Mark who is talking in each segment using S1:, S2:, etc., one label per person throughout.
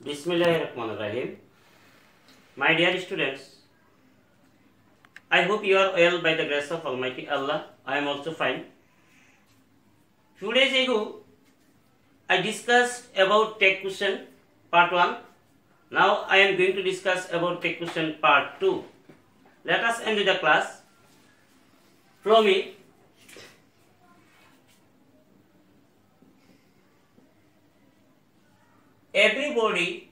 S1: Bismillahirrahmanirrahim. My dear students, I hope you are well by the grace of Almighty Allah. I am also fine. Few days ago, I discussed about tech question part 1. Now I am going to discuss about tech question part 2. Let us end the class. From it, everybody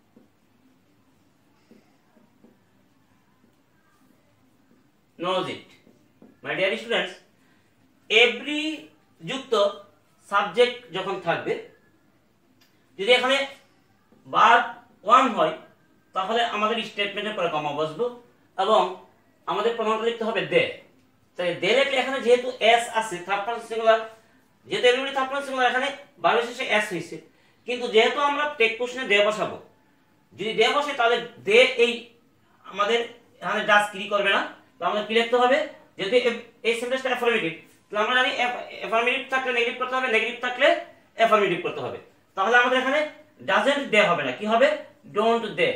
S1: knows it. My dear students, every যুক্ত subject যখন থাকবে, যদি এখানে verb 1 হয় তাহলে আমাদের স্টেটমেন্টের পরে কমা বসবো এবং আমাদের প্রমাণটা লিখতে হবে দে। তাই দে লিখলে এখানে যেহেতু এস আছে থার্ড পারসন সিঙ্গুলার, যেহেতু এভরিবডি থার্ড পারসন সিঙ্গুলার, এখানে ভার্বের শেষে এস হইছে। কিন্তু যেহেতু আমরা টেক কোশ্চেনে দে বসাবো, যদি দে বসে তাহলে দে এই আমাদের এখানে ডাস ক্রি করবে না। তো আমাদের কি লিখতে হবে, যেহেতু এই সেন্টেন্সটা অ্যাফার্মেটিভ, তাহলে আমরা জানি অ্যাফার্মেটিভ থাকলে নেগেটিভ করতে হবে, নেগেটিভ থাকলে অ্যাফার্মেটিভ করতে হবে। তাহলে আমাদের এখানে ডাজন্ট দে হবে না, কি হবে ডোন্ট দে।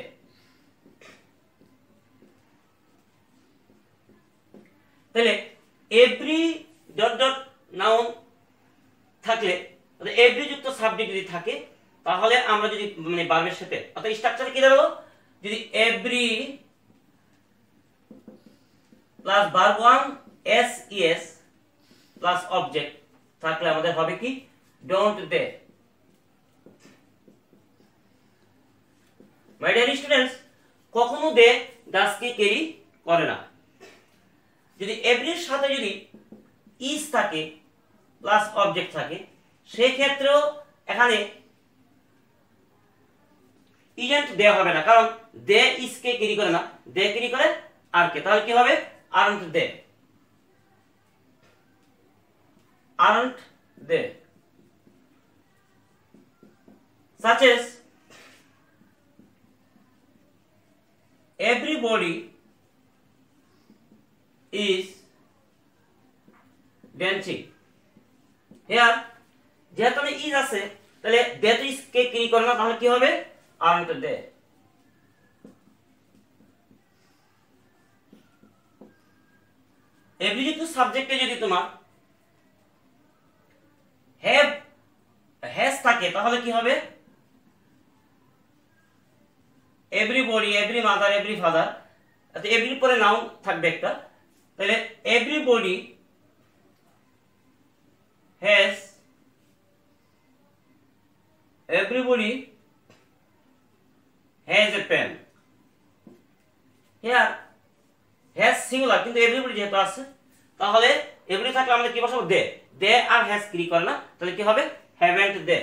S1: তাহলে এভরি ডট ডট নাউন থাকলে, এভরি যুক্ত সাবজেক্ট যদি থাকে তাহলে আমরা যদি মানে ভার্বের সাথে অর্থাৎ স্ট্রাকচারে কি দাঁড়াবো, যদি every plus verb 1 S ES plus object থাকলে আমাদের হবে কি don't they. My dear students, কখনো দে ডাসকে ক্যারি করে না। যদি এভরির সাথে যদি ইজ থাকে প্লাস অবজেক্ট থাকে, সেই ক্ষেত্রেও এখানে ইজেন্ট দে হবে না, কারণ দে ইজ কে ক্যারি করে না, দে ক্যারি করে আর কে। তাহলে কি হবে aren't they, aren't they, such as everybody is dancing. Here যেহেতু আমি ইজ আছে তাহলে that is কে কি করে না, তাহলে কি হবে aren't they। এভরি যুক্ত সাবজেক্টে যদি তোমার হ্যাভ হ্যাজ থাকে তাহলে কি হবে everybody, every mother, every father, অর্থাৎ এভরির পরে নাউন থাকবে একটা। তাহলে everybody has, everybody has a pen. Here has singular, কিন্তু এভরিবডি যেহেতু আছে তাহলে এভরি থাকলে আমরা কি বসাবো দে। দে আর হ্যাজ ক্রি করে না, তাহলে কি হবে হ্যাভেন্ট দে।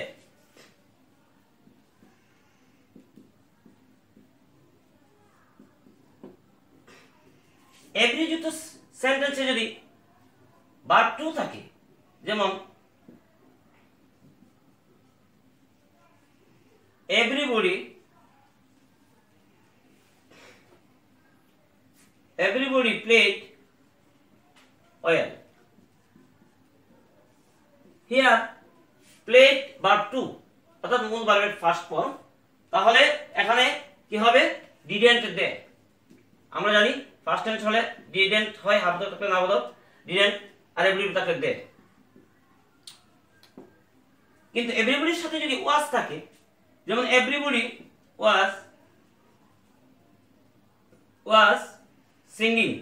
S1: এভরি যুক্ত সেন্টেন্সে যদি ভার্ব 2 থাকে, যেমন everybody played well. Here played verb 2 অর্থাৎ মূল ভার্বের ফার্স্ট ফর্ম, তাহলে এখানে কি হবে ডিডেন্ট দে। আমরা জানি ফার্স্ট টেন্স হলে ডিডেন্ট হয়, হাফ দর থাকলে না বদল ডিডেন্ট, আর এভরিবডি থাকলে দে। কিন্তু এভরিবডির সাথে যদি ওয়াজ থাকে, যেমন everybody was singing,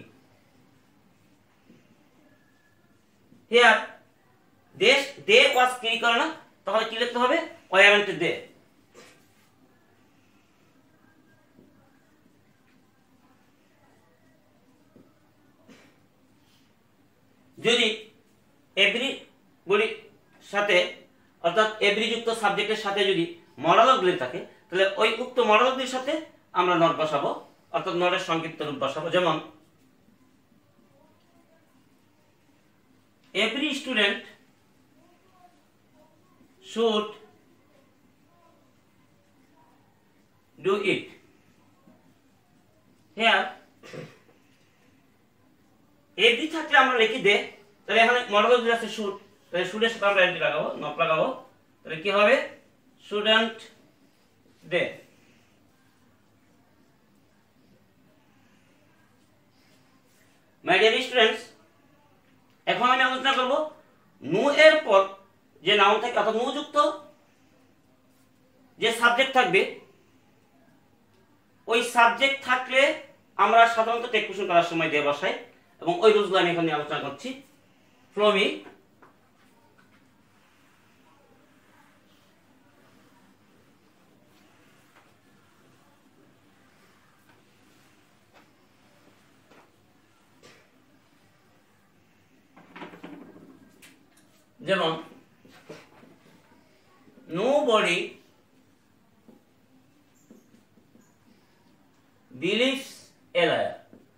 S1: here they was carry করে না, তাহলে কি লিখতে হবে ওয়ারেন্ট দে। যদি এভরিবডির সাথে অর্থাৎ এভরি যুক্ত সাবজেক্টের সাথে যদি মডালকগুলি থাকে, তাহলে ওই উক্ত মডালকগুলির সাথে আমরা নট বসাবো, অর্থাৎ নটের সংক্ষিপ্ত রূপ বসাবো। যেমন every student should do it. Here every থাকলে আমরা লিখি দে, তাহলে এখানে মডেল যদি আছে শুড, তাহলে শুডের সাথে আমরা এন্টি লাগাবো, নট লাগাবো, তাহলে কি হবে shouldn't they। নাউন থাকে অর্থাৎ নু যুক্ত যে সাবজেক্ট থাকবে ওই সাবজেক্ট থাকলে আমরা সাধারণত টেক কোশ্চেন করার সময় দিয়ে বসাই এবং ওই রুলসগুলো আমি এখানে আলোচনা করছি। ফ্লোমি যেমন nobody believes a liar.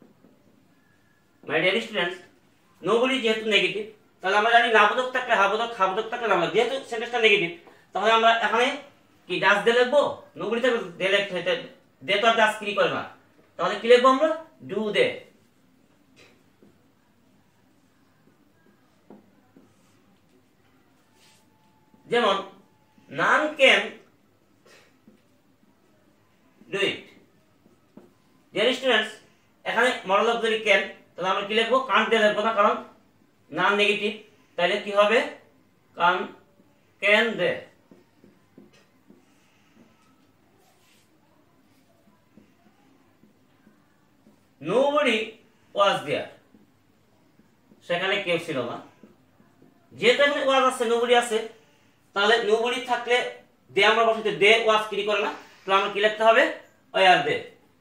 S1: My dear students, nobody যেহেতু নেগেটিভ তাহলে আমরা জানি নাবোধক থাকলে হাবোধক, হাবোধক থাকলে নাবোধক। যেহেতু সেন্টেন্সটা নেগেটিভ তাহলে আমরা এখানে কি ডাস দিয়ে লিখবো? nobody থাকলে দে লিখতে হইতে, দে তো আর ডাস কি করে না, তাহলে কি লিখবো আমরা? Do they. যেমন none can do it. Dear students, এখানে মডেল অক্সিলারি ক্যান, তাহলে আমরা কি লিখবো? কান্ট দিয়ে লিখবো না, কারণ নান নেগেটিভ, তাহলে কি হবে? Can they. nobody was there, সেখানে কেউ ছিল না। যেহেতু এখানে ওয়াজ আছে, nobody আছে, তাহলে nobody থাকলে দে আমরা বসাতে, দে ওয়াজ কি করে না, তাহলে আমরা কি লিখতে হবে? Were they.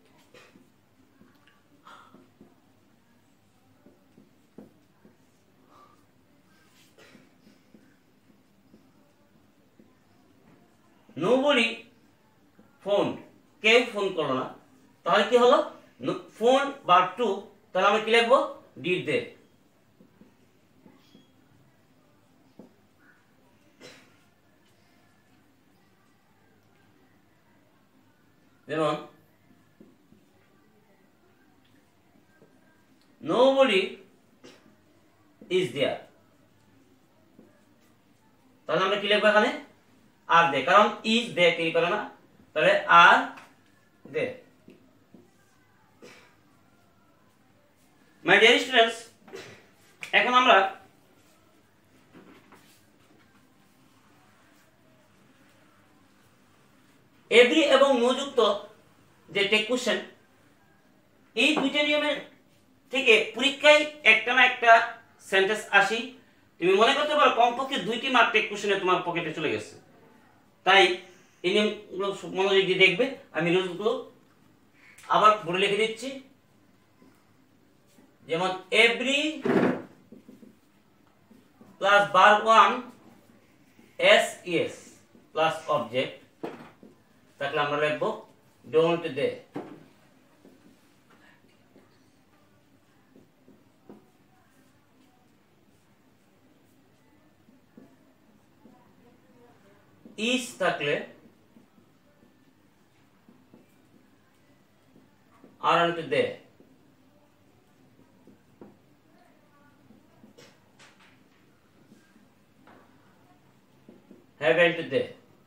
S1: nobody phoned, কেউ ফোন করলো না, তাহলে কি হলো? ফোন ভার্ব টু, তাহলে আমরা কি লিখবো? Did they. যেমন nobody is there, তাহলে আমরা কি লিখবো এখানে? আর দে, কারণ ইজ দে কি করে না, তাহলে আর দে। মাই ডিয়ার স্টুডেন্টস, এখন আমরা এভরি এবং নো যুক্ত যে টেক কোশ্চেন, এই দুইটা নিয়মের থেকে পরীক্ষায় একটা না একটা সেন্টেন্স আসি। তুমি মনে করতে পারো কমপক্ষে 2টি মার্ক টেক কোশ্চেনে তোমার পকেটে চলে গেছে। তাই এই নিয়মগুলো মনোযোগ দিয়ে দেখবে। আমি রুলসগুলো আবার বোর্ডে লিখে দিচ্ছি। যেমন every plus verb 1 S ES plus object তাহলে আমরা লিখব ডোন্ট দে। ইজ থাকলে aren't they, haven't they,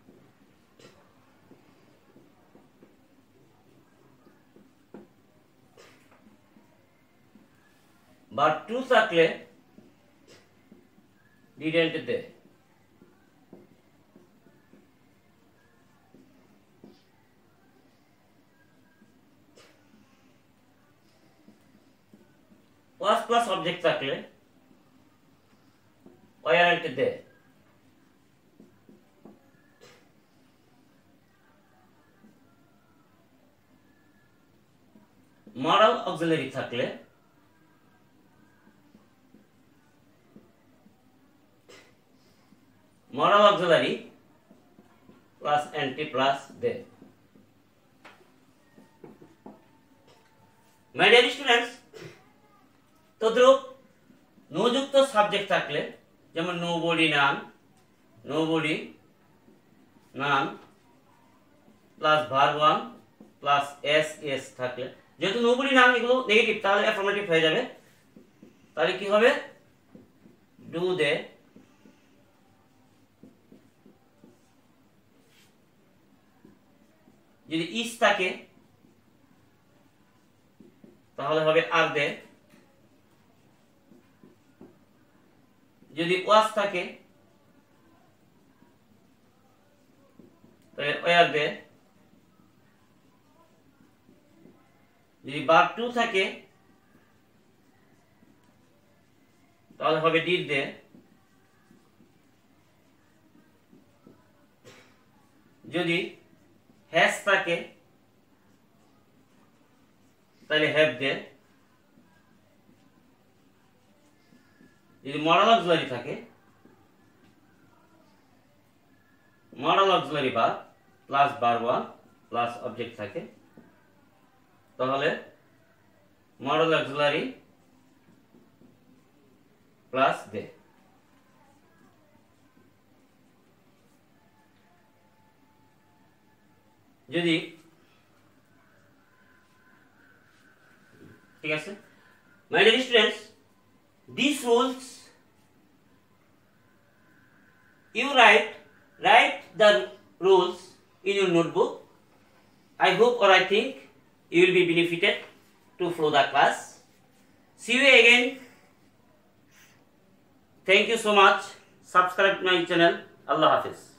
S1: but to থাকলে didn't they, was plus object থাকলে weren't they, moral auxiliary থাকলে moral auxiliary plus nt plus they. My dear students, তদ্রূপ no যুক্ত subject থাকলে যেমন nobody none, nobody none plus verb 1 plus S S থাকলে, যেহেতু nobody নান এগুলো নেগেটিভ তাহলে অ্যাফার্মেটিভ হয়ে যাবে। তাহলে কি হবে? Do they. যদি ইজ থাকে তাহলে হবে আর দে, যদি ওয়াজ থাকে তাহলে ওয়ার দে, যদি ভার্ব টু থাকে তাহলে হবে ডিড দে, যদি হ্যাজ থাকে তাহলে হ্যাভ দে, যদি মডাল অক্সিলারি থাকে, modal auxiliary verb plus verb one plus object থাকে তাহলে মডাল অক্সিলারি প্লাস দে। যদি ঠিক আছে my dear students, these rules you write the rules in your notebook. I hope or I think you will be benefited to follow the class. See you again. Thank you so much. Subscribe my channel. Allah Hafiz.